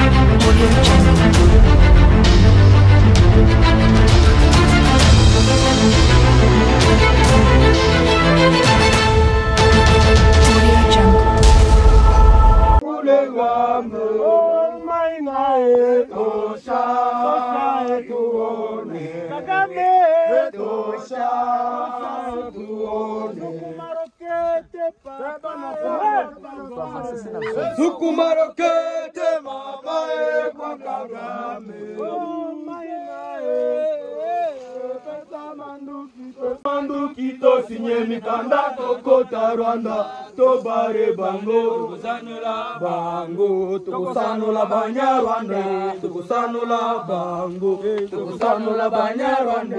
Sukumarokete mamae kwa Kagame manduki to sinye mikanda tokota Rwanda tobare bango tukusanula bango tukusanula Banyarwanda tukusanula bango tukusanula Banyarwanda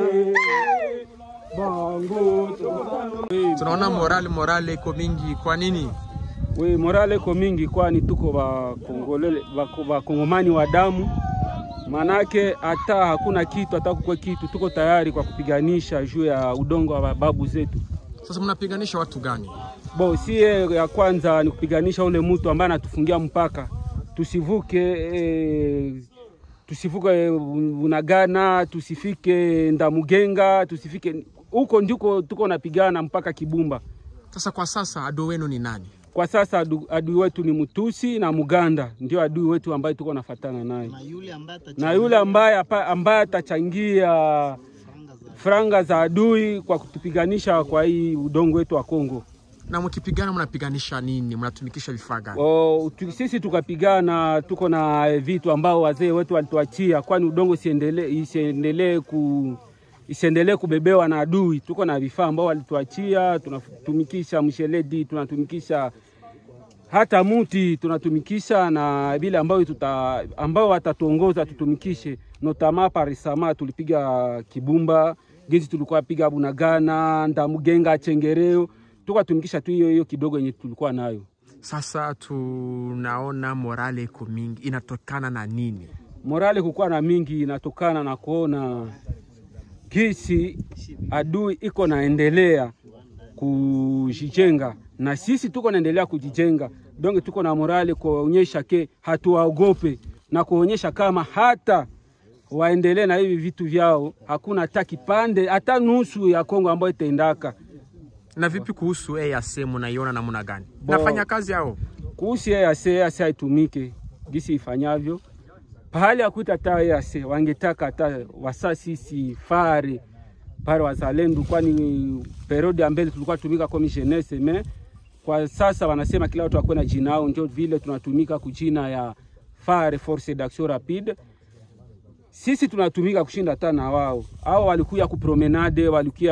bango tukusanula. Tunaona morale iko mingi, kwa nini? We morale iko mingi kwani tuko Wakongomani wa damu. Manake hata hakuna kitu, hata kukwe kitu, tuko tayari kwa kupiganisha juu ya udongo wa babu zetu. Sasa mnapiganisha watu gani? Sie ya kwanza ni kupiganisha ule mtu ambaye anatufungia mpaka. Tusivuke Bunagana, tusifike Ndamugenga, tusifike huko ndiko tuko napigana mpaka Kibumba. Sasa kwa sasa adui wenu ni nani? Kwa sasa adui wetu ni Mutusi na Muganda, ndio adui wetu ambaye tuko nafatana naye. Na yule ambaye atachangia franga za adui kwa kutupiganisha kwa hii udongo wetu wa Kongo. Na mkipigana mnapiganisha nini? Mnatumikisha vifaa gani? Sisi tukapigana tuko na vitu ambao wazee wetu walituachia, kwani udongo isiendelee kubebewa na adui. Tuko na vifaa ambao walituachia, tunatumikisha msheledi, tunatumikisha hata muti, tunatumikisha na vile ambao watatuongoza tutumikishe. Notama parisama tulipiga Kibumba, gezi tulikuwa piga Bunagana, Ndamugenga, Chengereo, tukatumikisha tu hiyo kidogo yenye tulikuwa nayo. Sasa tunaona morale iko mingi, inatokana na nini? Morale kukuwa na mingi inatokana na kuona kisi adui iko naendelea kujijenga na sisi tuko naendelea kujijenga. Donc tuko na morale kuonyesha ke hatuwaogope na kuonyesha kama hata waendelee na hivi vitu vyao, hakuna hata kipande hata nusu ya Kongo ambayo itaendaka. Na vipi kuhusu EAC mnaiona namna gani? Nafanya kazi yao. Kuhusu EAC haitumike gisi ifanyavyo. Pahali ya kuita hata EAC wangetaka hata wasasisi fare pale wazalendo, kwani periodi ya mbele tulikuwa tumika kwa jeunesse, mais kwa sasa wanasema kila watu wako na jina lao, ndio vile tunatumika kujina ya fare force d'action rapide. Sisi tunatumika kushinda hata na wao. Hao walikuja ku promenade,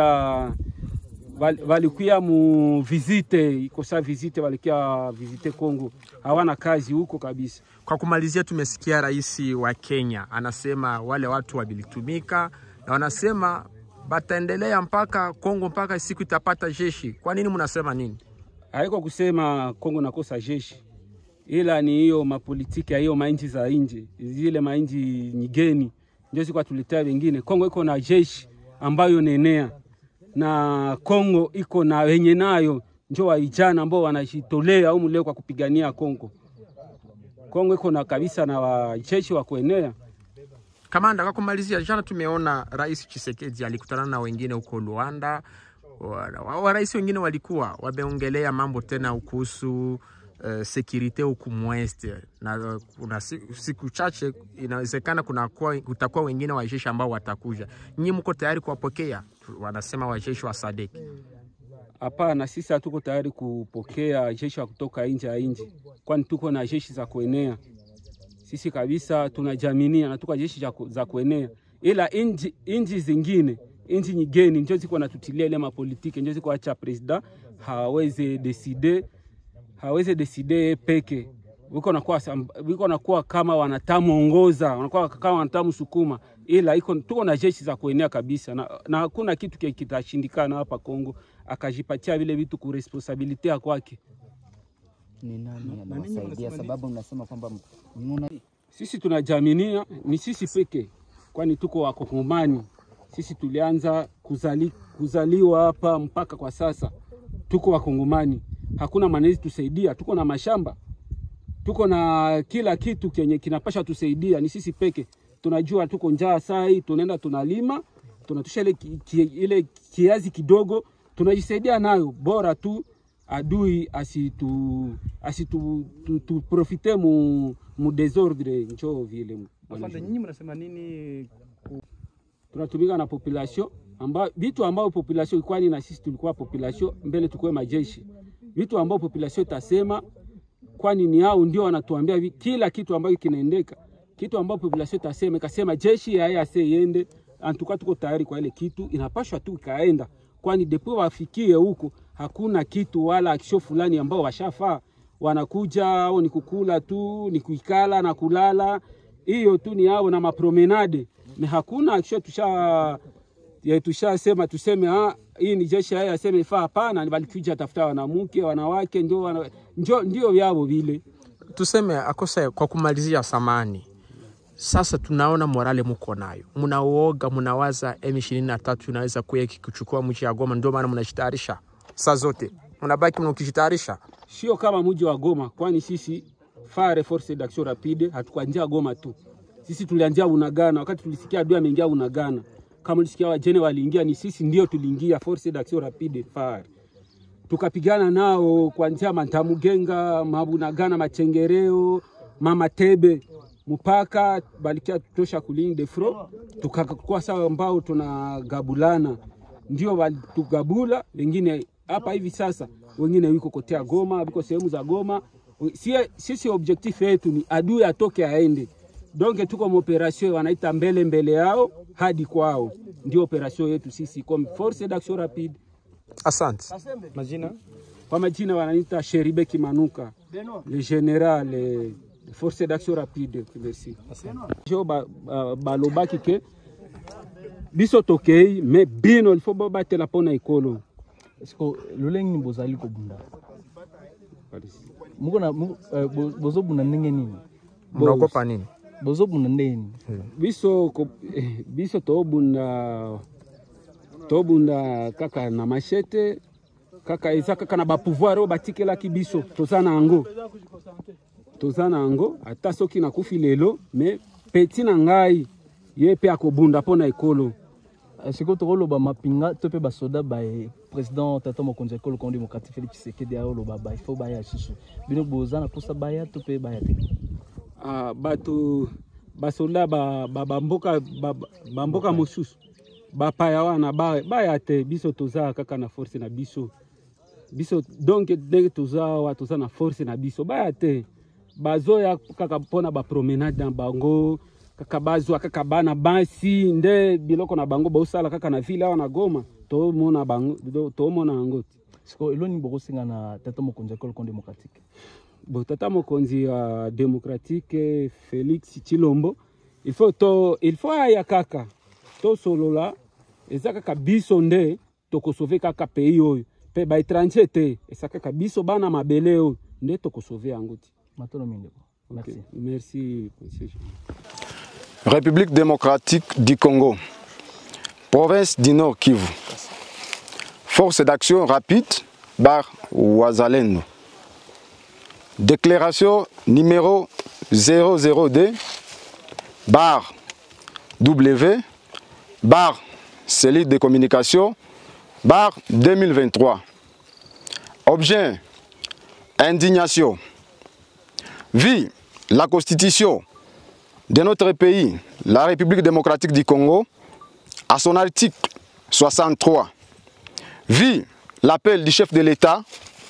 walikuja mu visite, iko sa visite, walikuja visite Kongo. Hawana kazi huko kabisa. Kwa kumalizia, tumesikia rais wa Kenya anasema wale watu wabilitumika na wanasema bataendelea mpaka Kongo, mpaka siku itapata jeshi. Kwa nini mnasema nini? Haiko kusema Kongo nakosa jeshi, ila ni hiyo mapolitiki ya hiyo mainchi za nje, zile mainchi nyigeni ndio ziko tuletea wengine. Kongo iko na jeshi ambayo nenea, na Kongo iko na wenye nayo ndio waijana ambao wanajitolea humu leo kwa kupigania Kongo. Kongo iko na kabisa na wajeshi wa kuenea. Kamanda, kwa kumalizia, jana tumeona Rais Tshisekedi alikutana na wengine huko Luanda. Rais wengine walikuwa wameongelea mambo tena kuhusu security huko mweste, na kuna siku chache inawezekana kutakuwa wengine wajeshi ambao watakuja. Nyinyi mko tayari kuwapokea? Wanasema wajeshi wa SADC. Hapana, sisi hatuko tayari kupokea jeshi wa kutoka nje ya nchi, kwani tuko na jeshi za kuenea. Sisi kabisa tunajaminia na tuko jeshi za kuenea, ila nchi zingine, nchi nyingine ndio ziko natutilia ile mapolitiki, ndio ziko acha president hawezi decide peke. Wiko nakuwa kama wanatamuongoza, wanakuwa kama wanatamu sukuma, ila tuko na jeshi za kuenea kabisa, na hakuna kitu kitashindikana hapa Kongo akajipatia vile vitu ku responsibility kwake. Ni nani anawasaidia? Sababu mnasema kwamba sisi tunajaminia ni sisi peke, kwani tuko Wakongomani. Sisi tulianza kuzaliwa hapa mpaka kwa sasa tuko Wakongomani. Hakuna manezi tusaidia, tuko na mashamba. tuko na kila kitu kenye kinapasha tusaidia, ni sisi peke. Tunajua tuko njaa sai, tunaenda tunalima, tunatusha ile kiazi kidogo, tunajisaidia nayo, bora tu adui tu profite mu desordre njoo vile. Afande, nyinyi mnasema nini? Tunatumika na population vitu ambao population, kwani na sisi tulikuwa population mbele tukue majeshi. Vitu ambao population tasema, kwani ni hao ndio wanatuambia kila kitu ambacho kinaendeka. Kitu ambao population tasema, kasema jeshi haya yende, antuka tuko tayari kwa ile kitu, inapashwa tu kaenda. Kwani depo wafikie huko hakuna kitu wala action fulani ambao washafaa. Wanakuja au ni kukula tu, ni kuikala na kulala. Hiyo tu ni hao na mapromenade. Na hakuna action tushasema tuseme hii ni jeshi haya aseme faa. Hapana, ni walikuja tafuta wanawake, wanawake ndio yao vile. Tuseme akosa kwa kumalizia samani. Sasa tunaona morale mko nayo. Mnaoga, mnawaza M23 inaweza kuchukua mji wa Goma, ndio maana mnajitayarisha. Saa zote mnabaki mnakijitayarisha. Sio kama mji wa Goma, kwani sisi Fare Force d'Action Rapide hatukuanzia Goma tu. Sisi tulianzia Unagana, wakati tulisikia adui ameingia Unagana. Kama ulisikia wajene waliingia, ni sisi ndio tuliingia Force d'Action Rapide Fare. Tukapigana nao kuanzia Mantamugenga, Mabunagana, Machengereo, Mama Tebe, mpaka balikia tutosha kuling de front. Tukakuwa sawa ambao tunagabulana, ndio walitugabula. Wengine hapa hivi sasa, wengine wiko kotea Goma, wiko sehemu za Goma. Sisi objectif yetu ni adui atoke aende. Donc tuko operation wanaita mbele yao hadi kwao. Ndio operation yetu sisi comme Force d'Action Rapide. Asante. Majina? Kwa majina wanaita Sheribe Kimanuka, le général Force d'Action Rapide. Merci. Jo balobaki ke biso tokei mais bino il faut battre la pona ikolo. Est-ce que loleng ni bozali ko bunda? Muko na bozo bunda ndenge nini? Mnaogopa nini? Bozo bunda ndeni. Biso to bunda kaka na machete, kaka kaka na ba pouvoir batikela ki biso tozana ango ata soki na kufi lelo mais petit na ngai ye pe akobunda pona ekolo. Siko tokoloba mapinga to pe basoda ba président Tata Mokonzi ekolo Congo démocratique Félix Tshisekedi ya oloba ba il faut ba ya shisu bino bozana posa ba ya to pe ba ya te. Bato basoda bamboka mosusu bapaya wana ba ya te, biso toza kaka na force na biso donc dès toza na force na biso ba ya te. Bazoya kaka pona ba promenade na bango, kaka bazwa kaka bana basi nde biloko na bango bausala kaka na vile wana Goma to mona bango to mona ngo. Siko eloni bokosinga na Tata Mokonzi ekolo Congo démocratique. Tata Mokonzi démocratique Félix Tshilombo il faut aya kaka to solola eza kaka biso nde toko sauver kaka pays oyo pe ba étranger te eza kaka biso bana mabele oyo nde toko sauver angoti. Merci. Merci, monsieur. République démocratique du Congo, province du Nord Kivu, force d'action rapide, bar Wazalendo. Déclaration numéro 00D, bar W, bar cellule de communication, bar 2023. Objet, indignation. Vu la constitution de notre pays, la République démocratique du Congo, à son article 63, vu l'appel du chef de l'État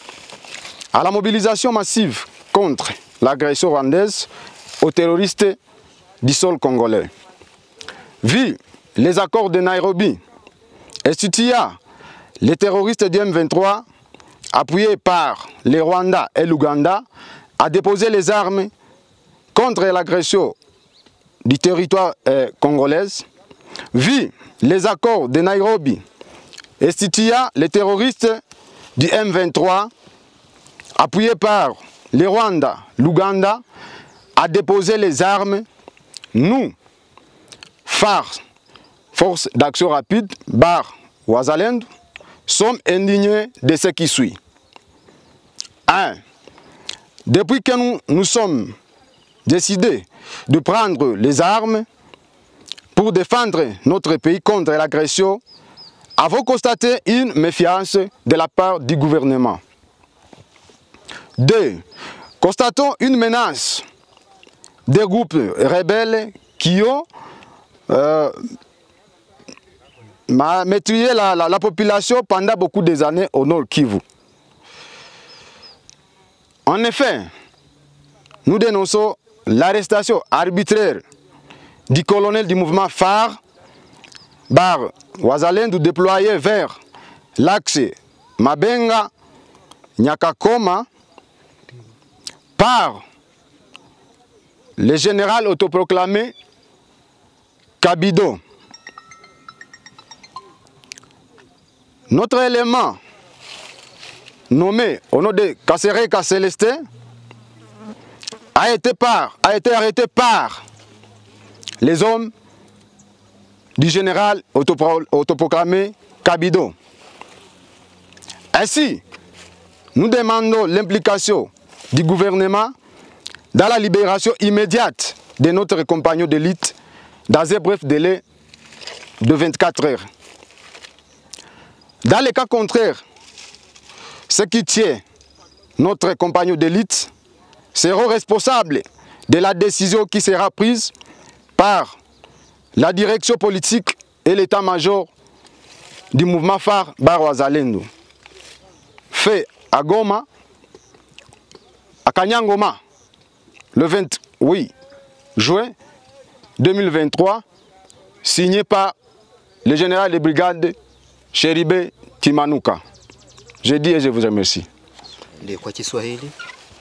à la mobilisation massive contre l'agression rwandaise aux terroristes du sol congolais, vu les accords de Nairobi, instituant les terroristes du M23 appuyés par les Rwandais et l'Ouganda à déposer les armes contre l'agression du territoire congolais, vu les accords de Nairobi, instituant les terroristes du M23 appuyés par les Rwandais, l'Ouganda, à déposer les armes, nous, FAR, Force d'action rapide, bar Wazalendo, sommes indignés de ce qui suit. 1. depuis que nous sommes décidés de prendre les armes pour défendre notre pays contre l'agression, avons constaté une méfiance de la part du gouvernement. 2. Constatons une menace des groupes rebelles qui ont maîtrisé la population pendant beaucoup des années au Nord Kivu. En effet, nous dénonçons l'arrestation arbitraire du colonel du mouvement phare, Bar Wazalendo, déployé vers l'axe Mabenga, Nyakakoma, par le général autoproclamé Kabido. Notre élément nommé au nom de Kasereka Célestin a été arrêté par les hommes du général autoproclamé Kabido. Ainsi, nous demandons l'implication du gouvernement dans la libération immédiate de notre compagnon d'élite dans un bref délai de 24 heures. Dans le cas contraire, ceux qui tiennent notre compagnon d'élite seront responsables de la décision qui sera prise par la direction politique et l'état-major du mouvement phare Bar Wazalendo. Fait à Goma, à Kanyangoma, le 28 juin 2023, signé par le général de brigade Sheribe Timanuka. Je dis et je vous remercie. Kwa Kiswahili?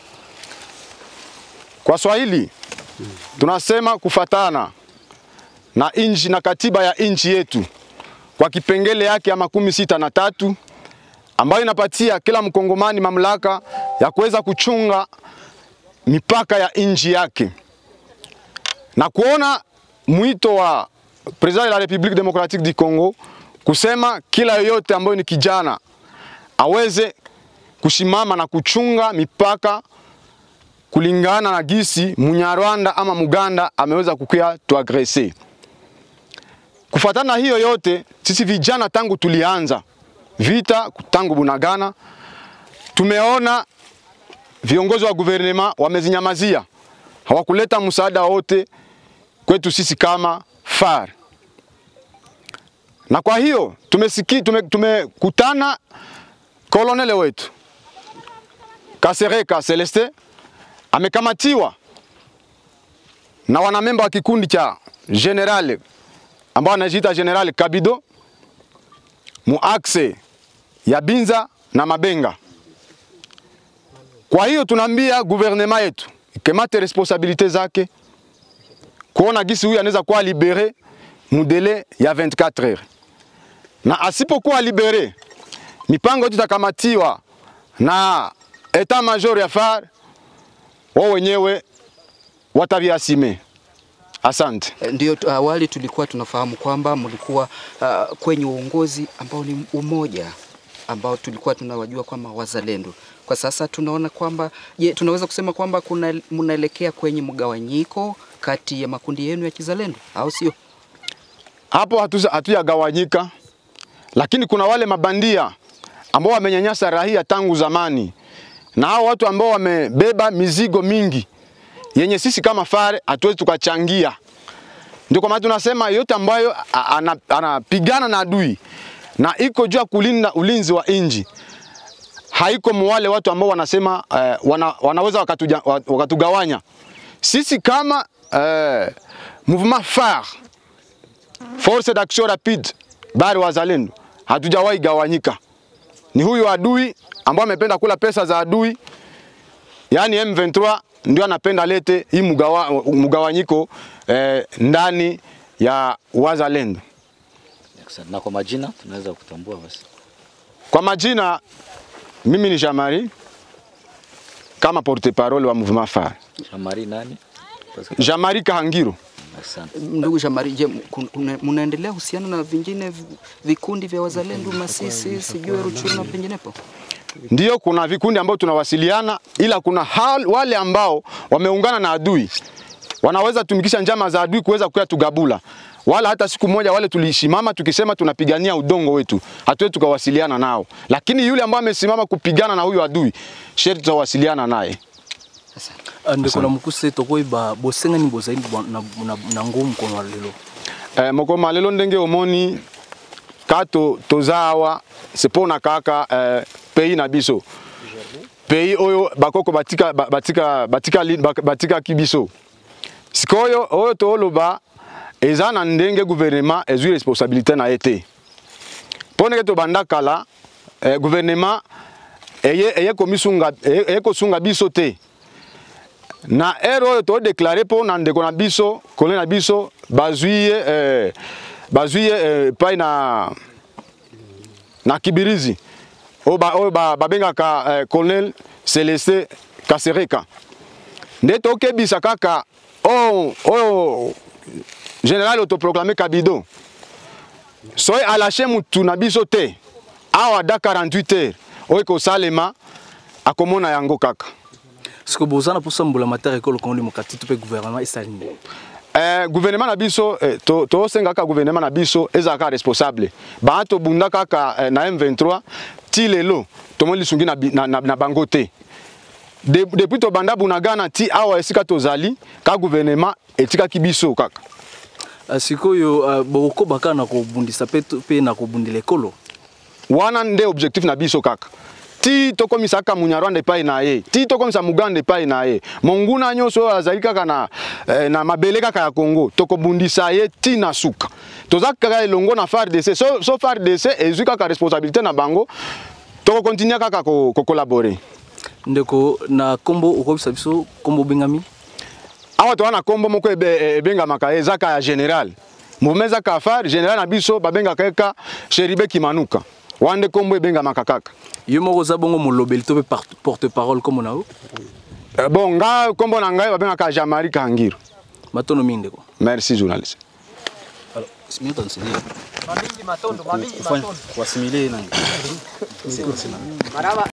Kwa Swahili, tunasema kufatana na inchi na katiba ya inchi yetu kwa kipengele yake ya 63 ambayo inapatia kila mkongomani mamlaka ya kuweza kuchunga mipaka ya inchi yake. Na kuona mwito wa President de la République démocratique du Congo kusema kila yoyote ambayo ni kijana aweze kusimama na kuchunga mipaka kulingana na gisi Munyarwanda ama Muganda ameweza kukia tuagrese. Kufuatana hiyo yote, sisi vijana tangu tulianza vita tangu Bunagana, tumeona viongozi wa guvernema wamezinyamazia, hawakuleta msaada wote kwetu sisi kama FAR. Na kwa hiyo tumekutana kolonele wetu Kasereka Celestin amekamatiwa na wanamemba wa kikundi cha general ambao anajiita General Kabido muaxe ya Binza na Mabenga. Kwa hiyo tunaambia gouvernement yetu ikamate responsabilite zake kuona gisi huyu anaweza kuwa libere mudele ya 24 heures. Na asipokuwa libere, mipango yetu itakamatiwa na etat major ya FAR, wao wenyewe wataviasime. Asante. Ndio awali tulikuwa tunafahamu kwamba mlikuwa kwenye uongozi ambao ni umoja ambao tulikuwa tunawajua kama wazalendo. Kwa sasa tunaona kwamba tunaweza kusema kwamba mnaelekea kwenye mgawanyiko kati ya makundi yenu ya kizalendo, au sio? Hapo hatuyagawanyika, lakini kuna wale mabandia ambao wamenyanyasa raia tangu zamani, na hao watu ambao wamebeba mizigo mingi yenye sisi kama FAR hatuwezi tukachangia. Ndio kwa maana tunasema yote ambayo anapigana na adui na iko juu ya kulinda ulinzi wa inji, haiko mwale watu ambao wanasema wanaweza wakatugawanya. Sisi kama mouvement FAR, Force d'Action Rapide Bar Wazalendo, hatujawahi gawanyika. Ni huyu adui ambao amependa kula pesa za adui, yani M23, ndio anapenda lete hii mugawanyiko ndani ya Wazalendo. Na kwa majina tunaweza kutambua basi. Kwa majina mimi ni Jamari kama porte-parole wa mouvement FAR. Jamari nani? Jamari Kahangiro. Asante. Ndugu Jamari, je, mnaendelea husiana na vingine vikundi vya wazalendo Masisi, sijui Ruchuru na penginepo? Ndio kuna vikundi ambao tunawasiliana, ila kuna wale ambao wameungana na adui. Wanaweza tumikisha njama za adui kuweza kuya tugabula. Wala hata siku moja wale tulishimama tukisema tunapigania udongo wetu, hatuwezi tukawasiliana nao. Lakini yule ambaye amesimama kupigana na huyo adui, sherti tutawasiliana naye. Ndeko na mukuse tokoi ba bosenga ni bozaini na ngumu kono lelo. Moko malelo ndenge omoni kato tozawa sepona kaka pays na biso. Pays oyo bakoko batika kibiso. Sikoyo oyo toloba ezana ndenge gouvernement ezui responsabilité na été. Pone to bandakala gouvernement eye kosunga biso te. Na ero to déclarer pour na ndeko na biso, kolé na biso bazuye pa na Kibirizi. O babenga ka colonel Célestin Kasereka. Ndeto kebisa kaka général autoproclamé Kabido. Soy à lâcher mutu na biso te. Awa da 48 heures. Oy ko salema akomona yango kaka. Est-ce que bozana pour sambula matière école kondi mokati to pe gouvernement esalini? Gouvernement na biso to senga ka gouvernement na biso ezaka responsable. Ba to bunda kaka na M23 ti lelo to mo lisungi na bango te. Depuis to banda bunagana ti awa esika tozali ka gouvernement etika kibiso kaka. Sikoyo boko baka na ko bundisa pe na ko bundile ekolo. Wana nde objectif na biso kaka. Ti tokomisa ka Munyarwanda epai na ye, ti tokomisa Muganda epai na ye. Monguna nyonso azali kaka na mabele kaka ya Congo, tokobundisa ye ti na suka. Tozaka elongo na FARDC, so FARDC ezui kaka responsabilité na bango, toko continuer kaka ko collaborer. Ndeko na kombo okobisa biso kombo bengami? Awa to wana kombo moko ebengamaka ezaka ya général. Mumeza ka FAR général na biso babenga kaka Cheribe Kimanuka. Wande kombo ebengamaka kaka. Yo moko za bongo molobeli to porte-parole comme nao? Bon, nga kombo na ngai babengaka Jean-Marie Kangiro. Matono mindeko. Merci journaliste. Alors, simile tansilia. Mamindi matondo. Wasimile nani?